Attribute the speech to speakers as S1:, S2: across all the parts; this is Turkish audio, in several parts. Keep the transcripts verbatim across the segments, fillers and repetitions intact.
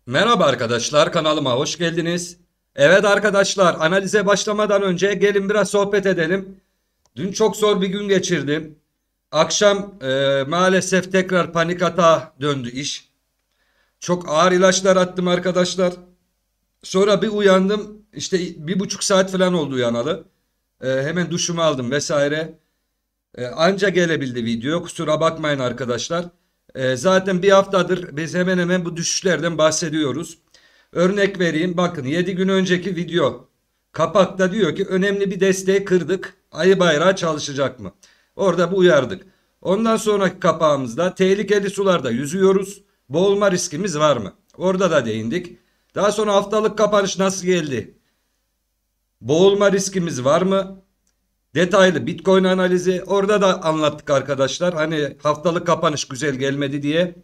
S1: Merhaba arkadaşlar, kanalıma hoş geldiniz. Evet arkadaşlar, analize başlamadan önce gelin biraz sohbet edelim. Dün çok zor bir gün geçirdim. Akşam e, maalesef tekrar panik atağa döndü iş. Çok ağır ilaçlar attım arkadaşlar. Sonra bir uyandım, işte bir buçuk saat falan oldu uyanalı. E, hemen duşumu aldım vesaire. E, anca gelebildi video, kusura bakmayın arkadaşlar. E, zaten bir haftadır biz hemen hemen bu düşüşlerden bahsediyoruz. Örnek vereyim, bakın yedi gün önceki video kapakta diyor ki önemli bir desteği kırdık. Ayı bayrağı çalışacak mı? Orada bu uyardık. Ondan sonraki kapağımızda tehlikeli sularda yüzüyoruz. Boğulma riskimiz var mı? Orada da değindik. Daha sonra haftalık kapanış nasıl geldi? Boğulma riskimiz var mı? Detaylı Bitcoin analizi orada da anlattık arkadaşlar. Hani haftalık kapanış güzel gelmedi diye.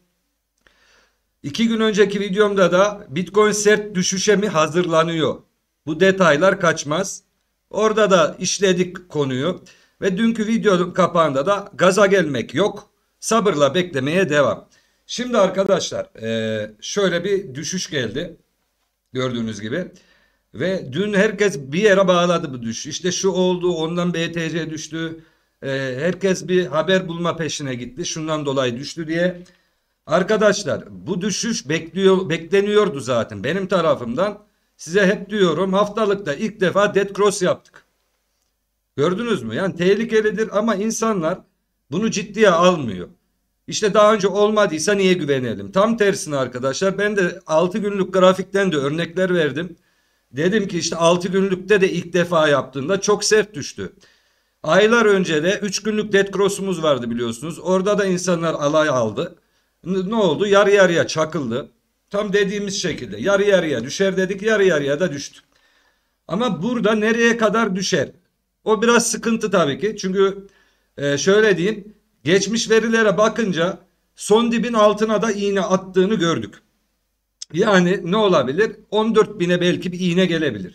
S1: İki gün önceki videomda da Bitcoin sert düşüşe mi hazırlanıyor? Bu detaylar kaçmaz. Orada da işledik konuyu. Ve dünkü videonun kapağında da gaza gelmek yok. Sabırla beklemeye devam. Şimdi arkadaşlar eee, şöyle bir düşüş geldi. Gördüğünüz gibi. Ve dün herkes bir yere bağladı bu düşüş. İşte şu oldu, ondan B T C düştü. Eee, herkes bir haber bulma peşine gitti. Şundan dolayı düştü diye. Arkadaşlar bu düşüş bekliyor, bekleniyordu zaten benim tarafımdan. Size hep diyorum, haftalıkta ilk defa dead cross yaptık. Gördünüz mü? Yani tehlikelidir ama insanlar bunu ciddiye almıyor. İşte daha önce olmadıysa niye güvenelim? Tam tersine arkadaşlar, ben de altı günlük grafikten de örnekler verdim. Dedim ki işte altı günlükte de ilk defa yaptığında çok sert düştü. Aylar önce de üç günlük dead cross'umuz vardı biliyorsunuz. Orada da insanlar alay aldı. Ne oldu? Yarı yarıya çakıldı. Tam dediğimiz şekilde yarı yarıya düşer dedik, yarı yarıya da düştü. Ama burada nereye kadar düşer? O biraz sıkıntı tabii ki. Çünkü e, şöyle diyeyim, geçmiş verilere bakınca son dibin altına da iğne attığını gördük. Yani ne olabilir? on dört bine belki bir iğne gelebilir.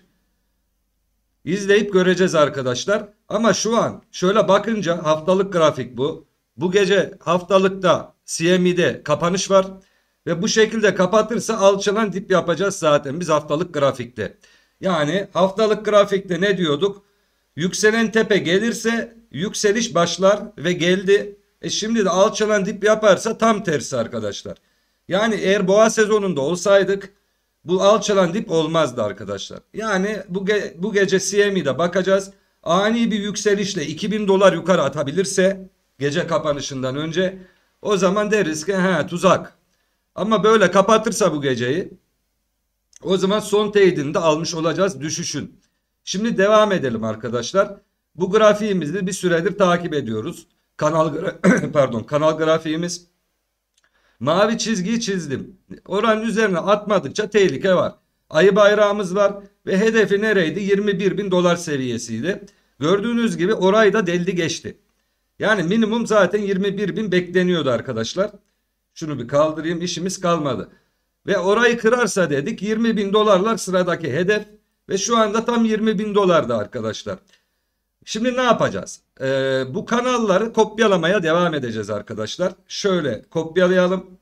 S1: İzleyip göreceğiz arkadaşlar. Ama şu an şöyle bakınca haftalık grafik bu. Bu gece haftalıkta C M E'de kapanış var. Ve bu şekilde kapatırsa alçalan dip yapacağız zaten biz haftalık grafikte. Yani haftalık grafikte ne diyorduk? Yükselen tepe gelirse yükseliş başlar ve geldi. E şimdi de alçalan dip yaparsa tam tersi arkadaşlar. Yani eğer boğa sezonunda olsaydık bu alçalan dip olmazdı arkadaşlar. Yani bu, ge bu gece C M E'de bakacağız. Ani bir yükselişle iki bin dolar yukarı atabilirse gece kapanışından önce, o zaman deriz ki he, tuzak. Ama böyle kapatırsa bu geceyi, o zaman son teyidini de almış olacağız düşüşün. Şimdi devam edelim arkadaşlar. Bu grafiğimizi bir süredir takip ediyoruz. Kanal pardon, kanal grafiğimiz. Mavi çizgiyi çizdim. Oranın üzerine atmadıkça tehlike var. Ayı bayrağımız var ve hedefi nereydi? yirmi bir bin dolar seviyesiydi. Gördüğünüz gibi orayı da deldi geçti. Yani minimum zaten yirmi bir bin bekleniyordu arkadaşlar. Şunu bir kaldırayım, işimiz kalmadı. Ve orayı kırarsa dedik yirmi bin dolarlar sıradaki hedef. Ve şu anda tam yirmi bin dolarda arkadaşlar. Şimdi ne yapacağız? Ee, bu kanalları kopyalamaya devam edeceğiz arkadaşlar. Şöyle kopyalayalım.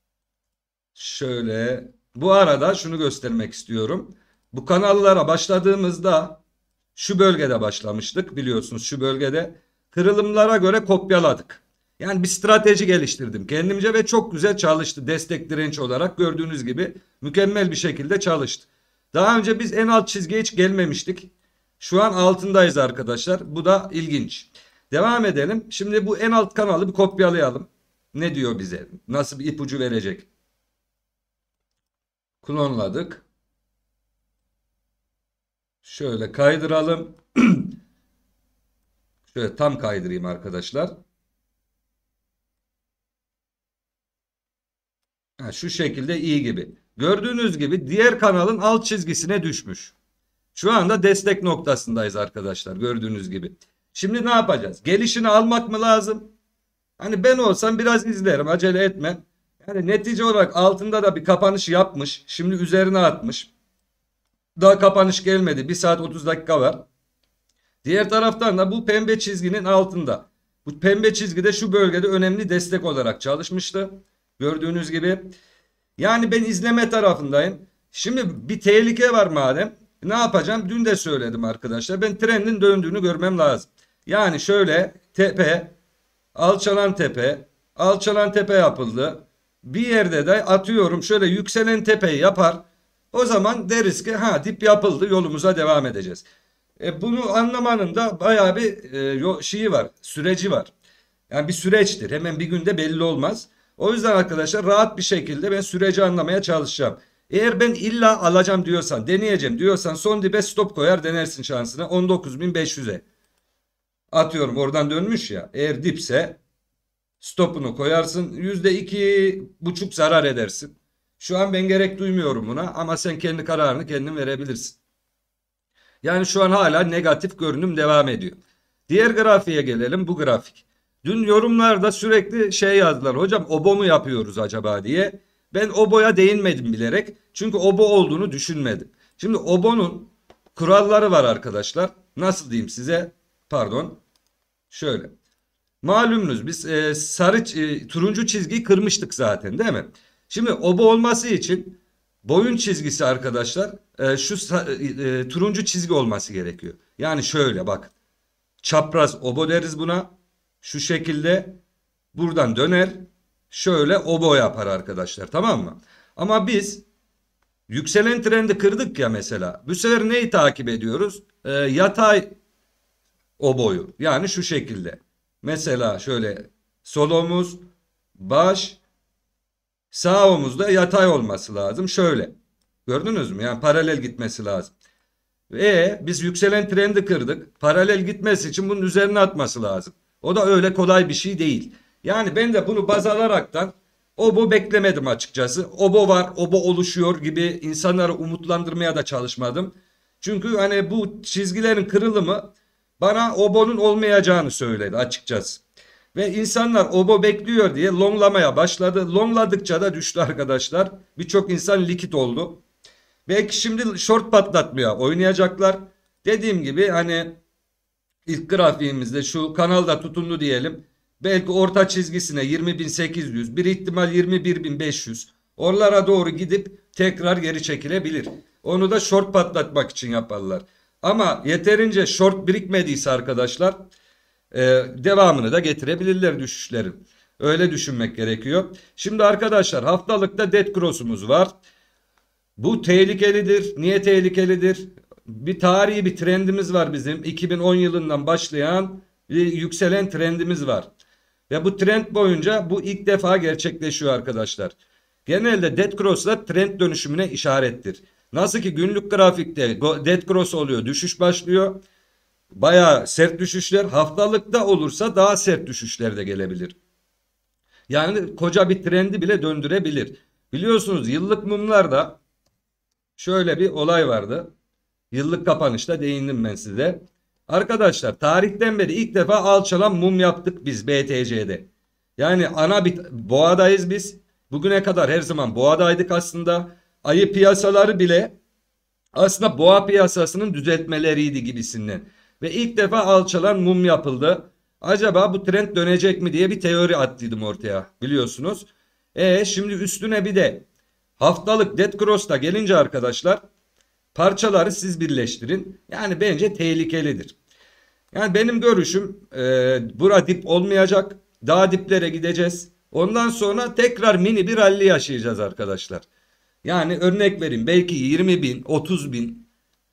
S1: Şöyle. Bu arada şunu göstermek istiyorum. Bu kanallara başladığımızda şu bölgede başlamıştık biliyorsunuz, şu bölgede. Kırılımlara göre kopyaladık. Yani bir strateji geliştirdim kendimce ve çok güzel çalıştı. Destek direnç olarak gördüğünüz gibi mükemmel bir şekilde çalıştı. Daha önce biz en alt çizgiye hiç gelmemiştik. Şu an altındayız arkadaşlar. Bu da ilginç. Devam edelim. Şimdi bu en alt kanalı bir kopyalayalım. Ne diyor bize? Nasıl bir ipucu verecek? Klonladık. Şöyle kaydıralım. Şöyle tam kaydırayım arkadaşlar. Ha, şu şekilde iyi gibi. Gördüğünüz gibi diğer kanalın alt çizgisine düşmüş. Şu anda destek noktasındayız arkadaşlar, gördüğünüz gibi. Şimdi ne yapacağız? Gelişini almak mı lazım? Hani ben olsam biraz izlerim, acele etmem. Yani netice olarak altında da bir kapanış yapmış. Şimdi üzerine atmış. Daha kapanış gelmedi. bir saat otuz dakika var. Diğer taraftan da bu pembe çizginin altında. Bu pembe çizgi de şu bölgede önemli destek olarak çalışmıştı. Gördüğünüz gibi. Yani ben izleme tarafındayım. Şimdi bir tehlike var madem. Ne yapacağım? Dün de söyledim arkadaşlar. Ben trendin döndüğünü görmem lazım. Yani şöyle tepe, alçalan tepe, alçalan tepe yapıldı. Bir yerde de atıyorum şöyle yükselen tepeyi yapar. O zaman deriz ki ha dip yapıldı, yolumuza devam edeceğiz. E, bunu anlamanın da bayağı bir e, yo- şeyi var, süreci var. Yani bir süreçtir. Hemen bir günde belli olmaz. O yüzden arkadaşlar rahat bir şekilde ben süreci anlamaya çalışacağım. Eğer ben illa alacağım diyorsan, deneyeceğim diyorsan son dibe stop koyar denersin şansına on dokuz bin beş yüze. Atıyorum oradan dönmüş ya. Eğer dipse stopunu koyarsın. Yüzde iki buçuk zarar edersin. Şu an ben gerek duymuyorum buna ama sen kendi kararını kendin verebilirsin. Yani şu an hala negatif görünüm devam ediyor. Diğer grafiğe gelelim, bu grafik. Dün yorumlarda sürekli şey yazdılar. Hocam obo mu yapıyoruz acaba diye. Ben oboya değinmedim bilerek. Çünkü obo olduğunu düşünmedim. Şimdi obonun kuralları var arkadaşlar. Nasıl diyeyim size? Pardon. Şöyle. Malumunuz biz e, sarı e, turuncu çizgiyi kırmıştık zaten değil mi? Şimdi obo olması için boyun çizgisi arkadaşlar e, şu e, e, turuncu çizgi olması gerekiyor. Yani şöyle bak. Çapraz obo deriz buna. Şu şekilde buradan döner. Şöyle obo yapar arkadaşlar, tamam mı? Ama biz yükselen trendi kırdık ya mesela. Bu sefer neyi takip ediyoruz? E, yatay oboyu. Yani şu şekilde. Mesela şöyle sol omuz, baş, sağ omuzda yatay olması lazım. Şöyle. Gördünüz mü? Yani paralel gitmesi lazım. Ve biz yükselen trendi kırdık. Paralel gitmesi için bunun üzerine atması lazım. O da öyle kolay bir şey değil. Yani ben de bunu baz alaraktan obo beklemedim açıkçası. Obo var, obo oluşuyor gibi insanları umutlandırmaya da çalışmadım. Çünkü hani bu çizgilerin kırılımı bana obonun olmayacağını söyledi açıkçası. Ve insanlar obo bekliyor diye longlamaya başladı. Longladıkça da düştü arkadaşlar. Birçok insan likit oldu. Belki şimdi short patlatmaya oynayacaklar. Dediğim gibi hani ilk grafiğimizde şu kanalda tutundu diyelim. Belki orta çizgisine yirmi bin sekiz yüz, bir ihtimal yirmi bir bin beş yüz. Oralara doğru gidip tekrar geri çekilebilir. Onu da short patlatmak için yaparlar. Ama yeterince short birikmediyse arkadaşlar e, devamını da getirebilirler düşüşlerin. Öyle düşünmek gerekiyor. Şimdi arkadaşlar haftalıkta dead cross'umuz var. Bu tehlikelidir. Niye tehlikelidir? Bir tarihi bir trendimiz var bizim. iki bin on yılından başlayan bir yükselen trendimiz var. Ve bu trend boyunca bu ilk defa gerçekleşiyor arkadaşlar. Genelde dead cross'lar trend dönüşümüne işarettir. Nasıl ki günlük grafikte dead cross oluyor, düşüş başlıyor. Bayağı sert düşüşler, haftalıkta olursa daha sert düşüşler de gelebilir. Yani koca bir trendi bile döndürebilir. Biliyorsunuz yıllık mumlarda şöyle bir olay vardı. Yıllık kapanışta değindim ben size. Arkadaşlar tarihten beri ilk defa alçalan mum yaptık biz B T C'de. Yani ana bir boğadayız biz. Bugüne kadar her zaman boğadaydık aslında. Ayı piyasaları bile aslında boğa piyasasının düzeltmeleriydi gibisinden. Ve ilk defa alçalan mum yapıldı. Acaba bu trend dönecek mi diye bir teori attıydım ortaya biliyorsunuz. E şimdi üstüne bir de haftalık dead cross'ta gelince arkadaşlar parçaları siz birleştirin. Yani bence tehlikelidir. Yani benim görüşüm e, bura dip olmayacak. Daha diplere gideceğiz. Ondan sonra tekrar mini bir rally yaşayacağız arkadaşlar. Yani örnek vereyim belki yirmi bin, otuz bin,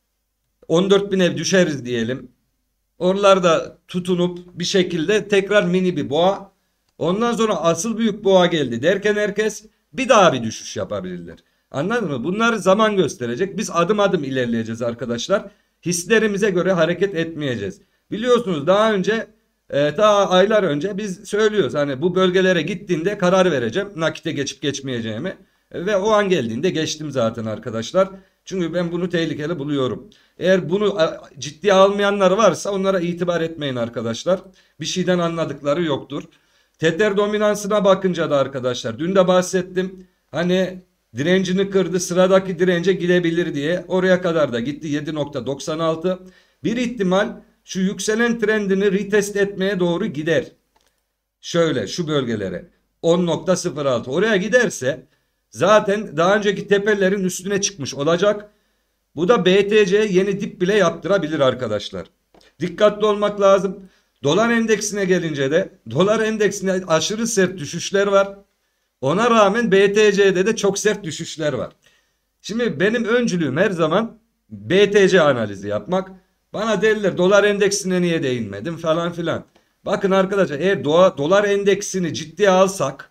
S1: on dört bine düşeriz diyelim. Oralarda tutunup bir şekilde tekrar mini bir boğa. Ondan sonra asıl büyük boğa geldi derken herkes bir daha bir düşüş yapabilirler. Anladın mı? Bunları zaman gösterecek. Biz adım adım ilerleyeceğiz arkadaşlar. Hislerimize göre hareket etmeyeceğiz. Biliyorsunuz daha önce e, daha aylar önce biz söylüyoruz. Hani bu bölgelere gittiğinde karar vereceğim. Nakite geçip geçmeyeceğimi. E, ve o an geldiğinde geçtim zaten arkadaşlar. Çünkü ben bunu tehlikeli buluyorum. Eğer bunu ciddiye almayanlar varsa onlara itibar etmeyin arkadaşlar. Bir şeyden anladıkları yoktur. Tether dominansına bakınca da arkadaşlar dün de bahsettim. Hani direncini kırdı, sıradaki dirence gidebilir diye. Oraya kadar da gitti yedi nokta doksan altı. Bir ihtimal şu yükselen trendini retest etmeye doğru gider. Şöyle şu bölgelere on nokta sıfır altı oraya giderse zaten daha önceki tepelerin üstüne çıkmış olacak. Bu da B T C'ye yeni dip bile yaptırabilir arkadaşlar. Dikkatli olmak lazım. Dolar endeksine gelince de dolar endeksine aşırı sert düşüşler var. Ona rağmen B T C'de de çok sert düşüşler var. Şimdi benim öncülüğüm her zaman B T C analizi yapmak. Bana derler dolar endeksine niye değinmedin falan filan. Bakın arkadaşlar, eğer doğa, dolar endeksini ciddiye alsak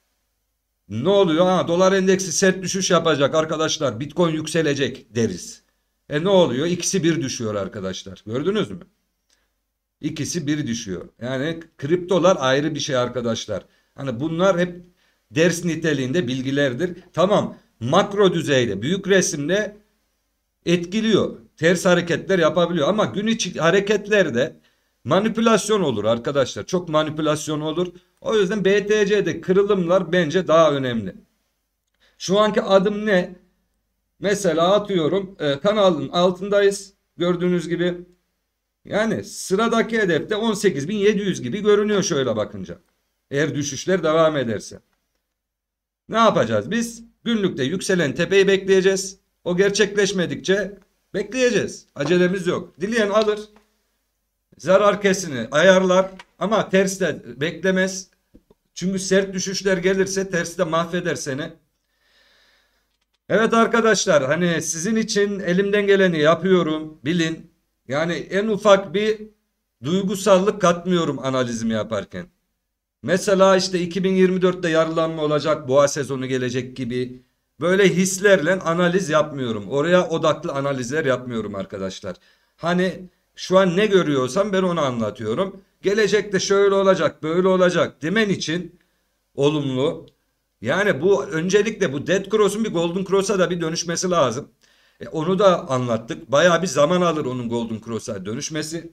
S1: ne oluyor? Ha, dolar endeksi sert düşüş yapacak arkadaşlar, Bitcoin yükselecek deriz. E ne oluyor? İkisi bir düşüyor arkadaşlar. Gördünüz mü? İkisi bir düşüyor. Yani kriptolar ayrı bir şey arkadaşlar. Hani bunlar hep ders niteliğinde bilgilerdir. Tamam, makro düzeyde, büyük resimde etkiliyor. Ters hareketler yapabiliyor ama gün içi hareketlerde manipülasyon olur arkadaşlar. Çok manipülasyon olur. O yüzden B T C'de kırılımlar bence daha önemli. Şu anki adım ne? Mesela atıyorum e, kanalın altındayız. Gördüğünüz gibi. Yani sıradaki hedefte on sekiz bin yedi yüz gibi görünüyor şöyle bakınca. Eğer düşüşler devam ederse. Ne yapacağız biz? Günlükte yükselen tepeyi bekleyeceğiz. O gerçekleşmedikçe bekleyeceğiz. Acelemiz yok. Dileyen alır. Zarar kesini ayarlar. Ama terste beklemez. Çünkü sert düşüşler gelirse terste mahveder seni. Evet arkadaşlar, hani sizin için elimden geleni yapıyorum. Bilin. Yani en ufak bir duygusallık katmıyorum analizimi yaparken. Mesela işte iki bin yirmi dörtte yarılanma olacak, boğa sezonu gelecek gibi böyle hislerle analiz yapmıyorum. Oraya odaklı analizler yapmıyorum arkadaşlar. Hani şu an ne görüyorsam ben onu anlatıyorum. Gelecekte şöyle olacak, böyle olacak demen için olumlu. Yani bu öncelikle bu Dead Cross'un bir Golden Cross'a da bir dönüşmesi lazım. E, onu da anlattık. Bayağı bir zaman alır onun Golden Cross'a dönüşmesi.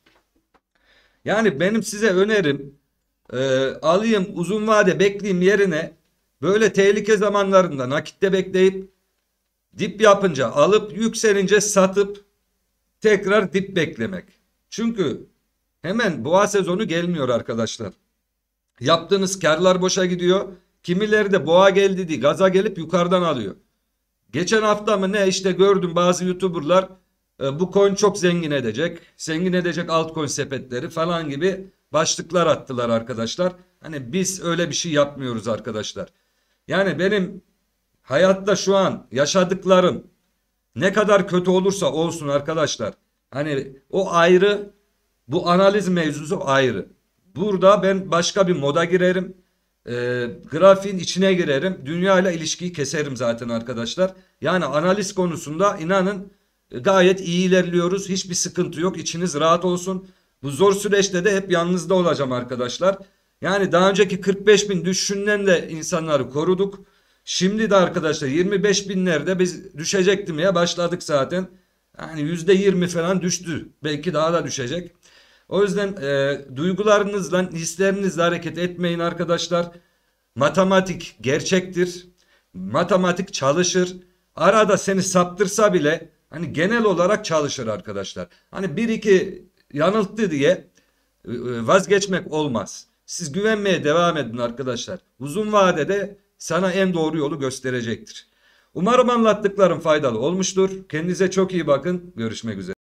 S1: Yani benim size önerim, e, alayım uzun vade bekleyeyim yerine böyle tehlike zamanlarında nakitte bekleyip dip yapınca alıp yükselince satıp tekrar dip beklemek. Çünkü hemen boğa sezonu gelmiyor arkadaşlar. Yaptığınız karlar boşa gidiyor. Kimileri de boğa geldi diye gaza gelip yukarıdan alıyor. Geçen hafta mı ne işte gördüm bazı YouTuber'lar e, bu coin çok zengin edecek. Zengin edecek altcoin sepetleri falan gibi başlıklar attılar arkadaşlar. Hani biz öyle bir şey yapmıyoruz arkadaşlar. Yani benim hayatta şu an yaşadıklarım ne kadar kötü olursa olsun arkadaşlar. Hani o ayrı, bu analiz mevzusu ayrı. Burada ben başka bir moda girerim. E, grafiğin içine girerim. Dünya ile ilişkiyi keserim zaten arkadaşlar. Yani analiz konusunda inanın e, gayet iyi ilerliyoruz. Hiçbir sıkıntı yok. İçiniz rahat olsun. Bu zor süreçte de hep yanınızda olacağım arkadaşlar. Yani daha önceki kırk beş bin düşüşünden de insanları koruduk. Şimdi de arkadaşlar yirmi beş binlerde biz düşecek demeye başladık zaten. Yani yüzde yirmi falan düştü. Belki daha da düşecek. O yüzden e, duygularınızla, hislerinizle hareket etmeyin arkadaşlar. Matematik gerçektir. Matematik çalışır. Arada seni saptırsa bile hani genel olarak çalışır arkadaşlar. Hani bir iki yanılttı diye e, vazgeçmek olmaz. Siz güvenmeye devam edin arkadaşlar. Uzun vadede sana en doğru yolu gösterecektir. Umarım anlattıklarım faydalı olmuştur. Kendinize çok iyi bakın. Görüşmek üzere.